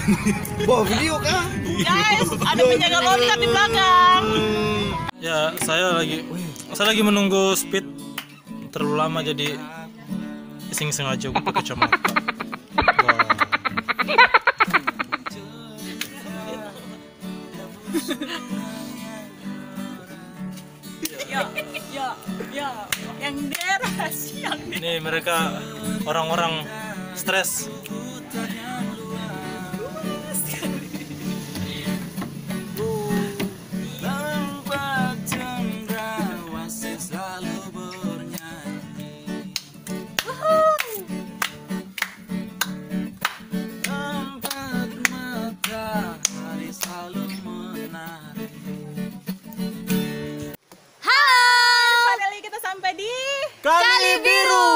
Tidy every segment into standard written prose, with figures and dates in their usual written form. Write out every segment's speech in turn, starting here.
Bawa video kah? Guys, ada penjaga loncat di belakang. Ya, saya lagi menunggu speed terlalu lama jadi iseng-iseng aja gue pakai kacamata. Wah. Ya, yang deras, yang Ini mereka orang-orang stres. Kali Biru.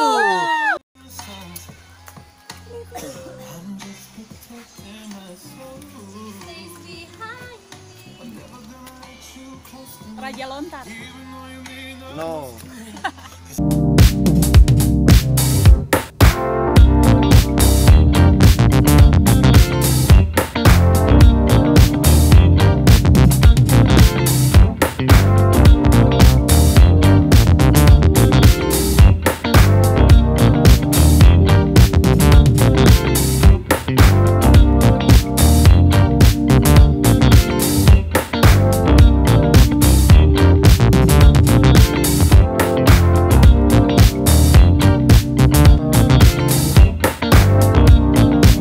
Raja lontar. No.